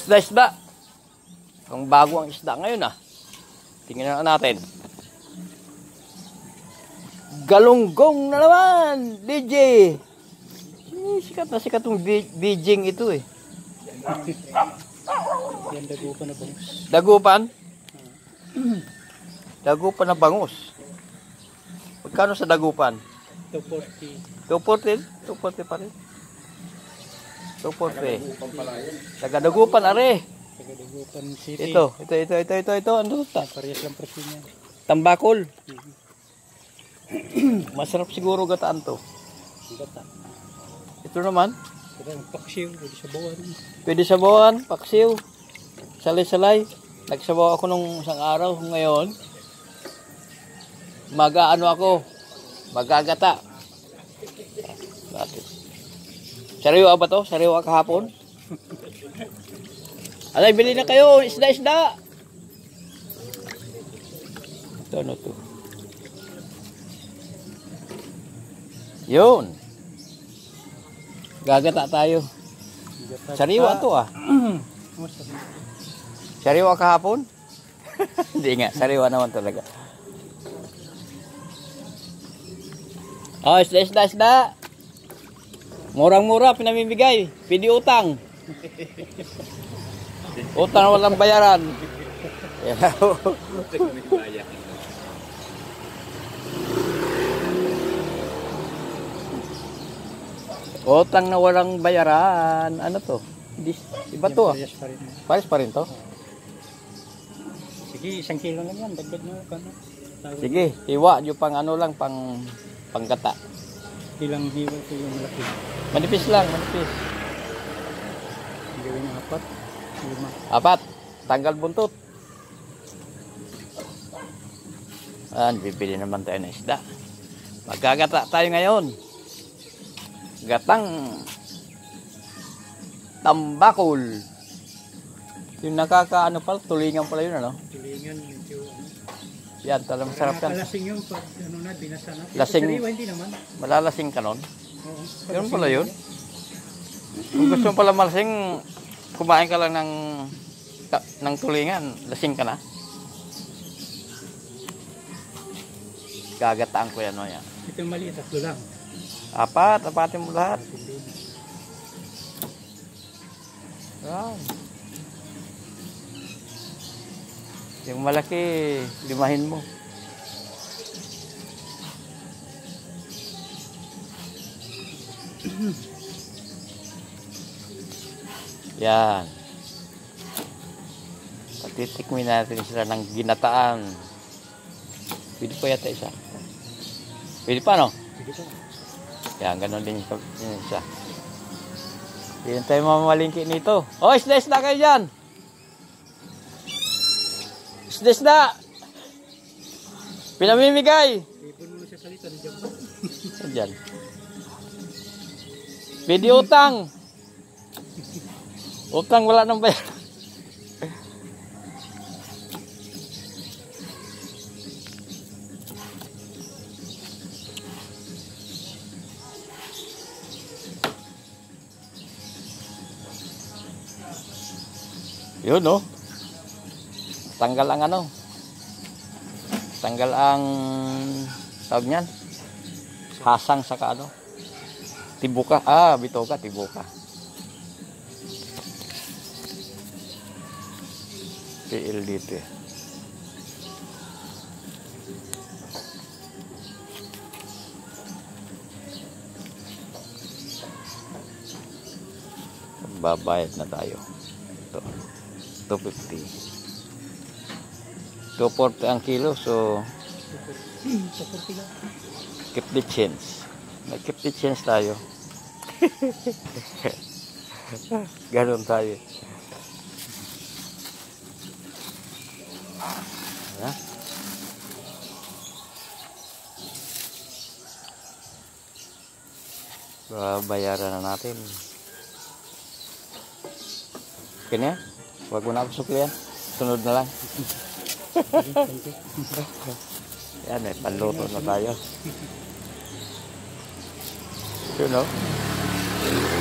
Isda-isda. Ang bago ang isda ngayon ah. Tingnan natin. Galunggong na naman, DJ. Sikat na sikat yung DJing ito eh. Yan, dagupan na bangus. Dagupan? Dagupan na bangus. Magkano sa dagupan? 240. 240? 240 pa rin. 240. Taga-dagupan, are. Taga-dagupan city. Ito. Ano ito? Parehas lang presyo niya. Tambakol. Masarap siguro gataan to. Gata. Ito naman. Ito ang paksiw. Pwede sa bawan. Pwede sabawan, paksiw. Salay-salay. Nagsabaw ako nung isang araw. Ngayon, magagata. Bakit? Sariwa ba to? Sariwa kahapon? Alay, bili na kayo. Isda-isda. Ito, ano to? Yun. Gagata tayo. Sariwa to ah. Sariwa kahapon? Hindi nga, sariwa naman talaga. Oh, isda. Murang-mura, pinamimigay. Pwede utang. Utang na walang bayaran. Utang na walang bayaran. Ano to? Iba to ah. Pares pa rin to? Sige, 1 kilo lang yan. Dagdag mo. Sige, hiwa. Yung pang ano lang, panggata. Ilang hiwa ito yung malaki. Manipis lang, manipis. Gawin ng 4, 5. Tanggal buntot. Bibili naman tayo ng isda. Magagata tayo ngayon. Gatang tambakol. Yung nakakaano pala, tulingan pala yun ano? Tulingan, medyo yan, talagang sarap yan. Lasing yung pag ano na, binasa na. Lasing, sariwa, hindi naman. malalasing ka nun? Oo. Yun pala yun. Kung gusto mo pala malasing, kumain ka lang ng tulingan, lasing ka na. Gagataan ko yan o yan. Ito yung maliit, 3 lang. Apatin mo lahat. Yan. Yung malaki, limahin mo. Yan. Patitikmin natin sila ng ginataan. Pwede pa yata isa. Pwede pa no? Pwede pa. Yan, ganun din yung isa. Hindi tayo mamamalingki nito. Oh, isda kayo dyan. Isda. Pinamimigay. Ipon mo siya salita. Diyan. Pwede utang. Utang wala nang bayar. Yun no. Tanggal ang ano. Tanggal ang tawag niyan. Hasang saka ano. Tibuka. Bitoka, tibuka. PL dito eh. Babayad na tayo. Ito. 250. 240 ang kilo, so keep the change. May keep the change tayo. Ganon tayo. Ha? Babayaran na natin. Kanya? Wag mo na ako suklihan. Sunod na lang. Yan eh, panluto na tayo. You know?